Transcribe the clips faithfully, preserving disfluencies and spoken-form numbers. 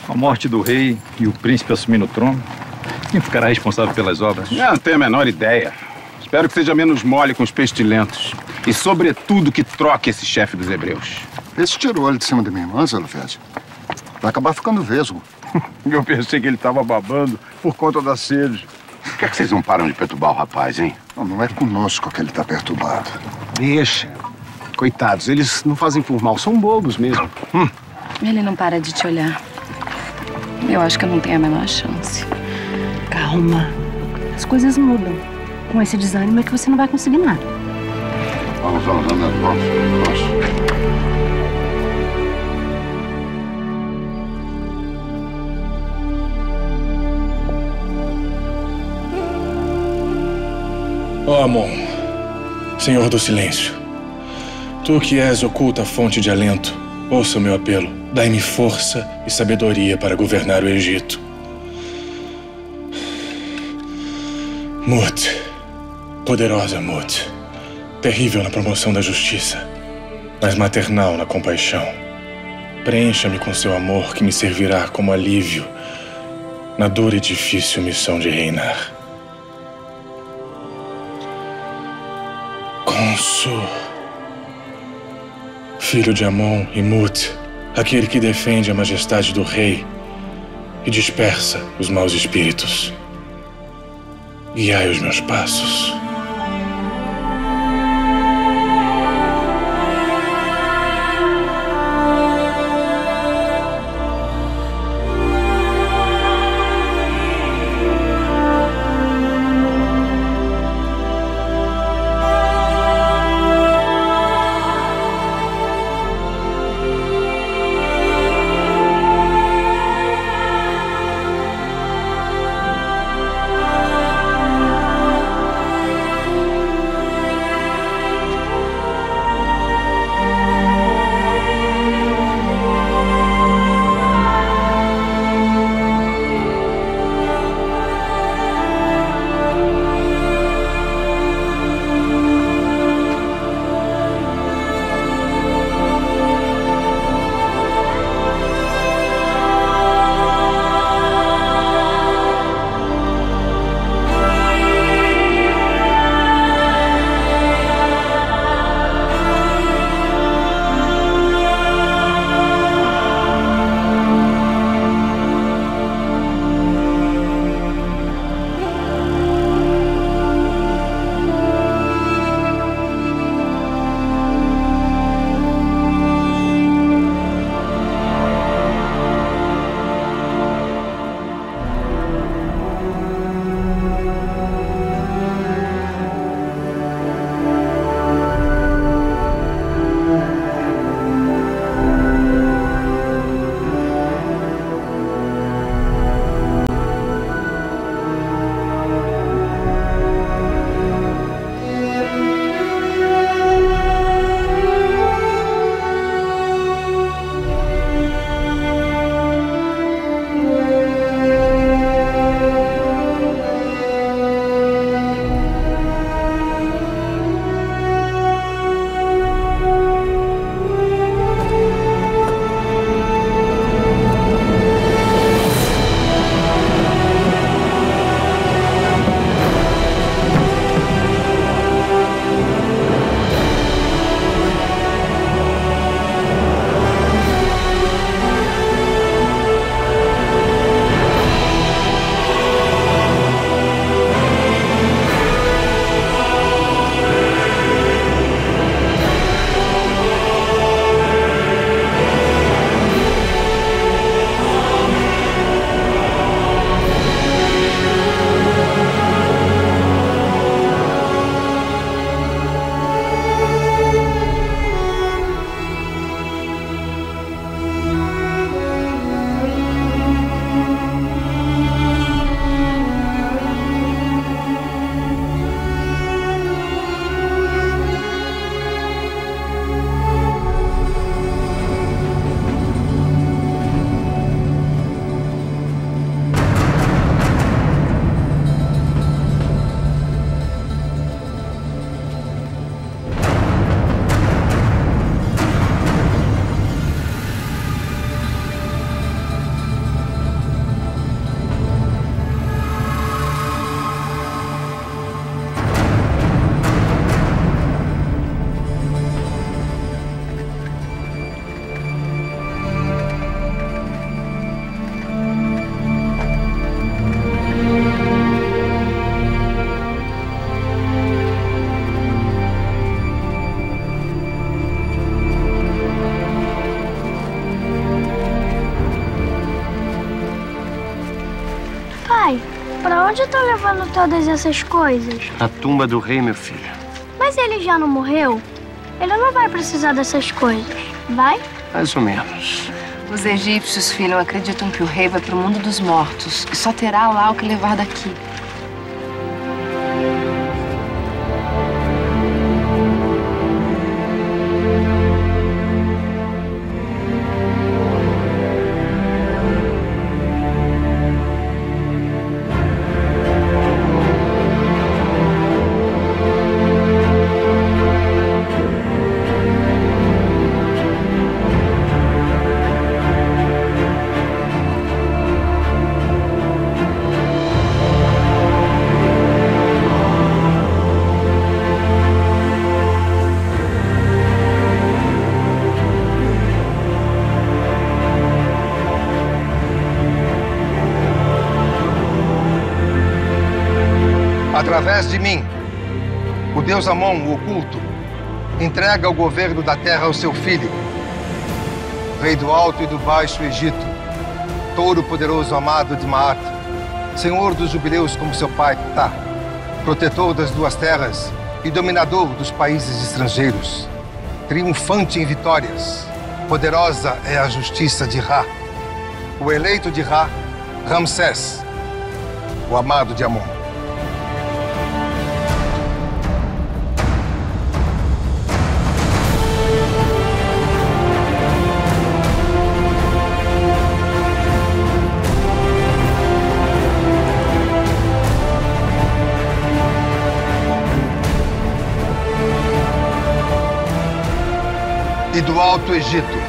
Com a morte do rei e o príncipe assumindo o trono, quem ficará responsável pelas obras? Não tenho a menor ideia. Espero que seja menos mole com os pestilentos. E, sobretudo, que troque esse chefe dos hebreus. Esse tirou ele de cima de minha irmã, Zé Lufete. Vai acabar ficando vesgo. Eu pensei que ele estava babando por conta da sede. Por que, é que vocês não param de perturbar o rapaz, hein? Não, não é conosco que ele tá perturbado. Deixa. Coitados, eles não fazem por mal, são bobos mesmo. Hum. Ele não para de te olhar. Eu acho que eu não tenho a menor chance. Calma. As coisas mudam. Com esse desânimo é que você não vai conseguir nada. Vamos, vamos, vamos, vamos. vamos. Ó Amon, Senhor do Silêncio, tu que és oculta fonte de alento, ouça o meu apelo. Dai-me força e sabedoria para governar o Egito. Mut, poderosa Mut, terrível na promoção da justiça, mas maternal na compaixão. Preencha-me com seu amor que me servirá como alívio na dura e difícil missão de reinar. Consu, filho de Amon e Mut, aquele que defende a majestade do rei e dispersa os maus espíritos. Guiai os meus passos. Pra onde tá levando todas essas coisas? A tumba do rei, meu filho. Mas ele já não morreu? Ele não vai precisar dessas coisas, vai? Mais ou menos. Os egípcios, filho, acreditam que o rei vai pro mundo dos mortos e só terá lá o que levar daqui. Através de mim, o deus Amon, o oculto, entrega o governo da terra ao seu filho, rei do alto e do baixo Egito, touro poderoso amado de Maat, senhor dos jubileus como seu pai Ptah, protetor das duas terras e dominador dos países estrangeiros, triunfante em vitórias, poderosa é a justiça de Ra, o eleito de Ra, Ramsés, o amado de Amon. E do Alto Egito.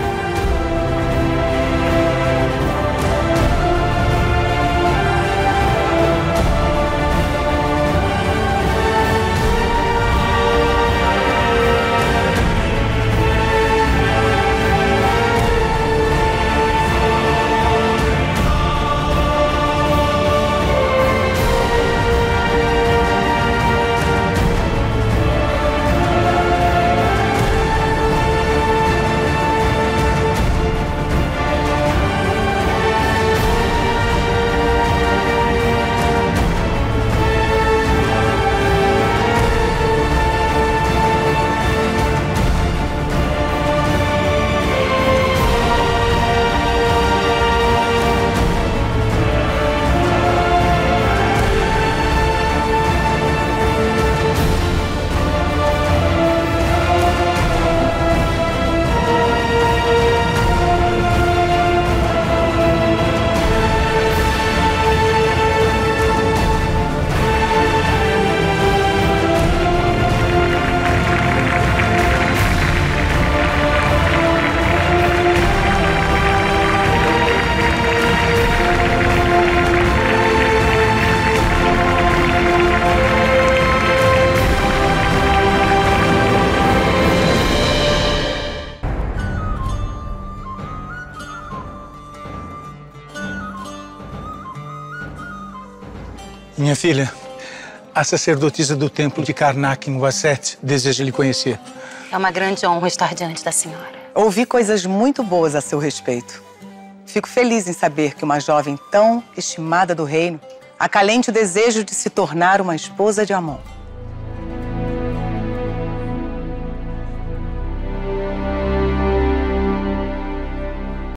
Minha filha, a sacerdotisa do templo de Karnak, em Waset, deseja lhe conhecer. É uma grande honra estar diante da senhora. Ouvi coisas muito boas a seu respeito. Fico feliz em saber que uma jovem tão estimada do reino acalente o desejo de se tornar uma esposa de Amon.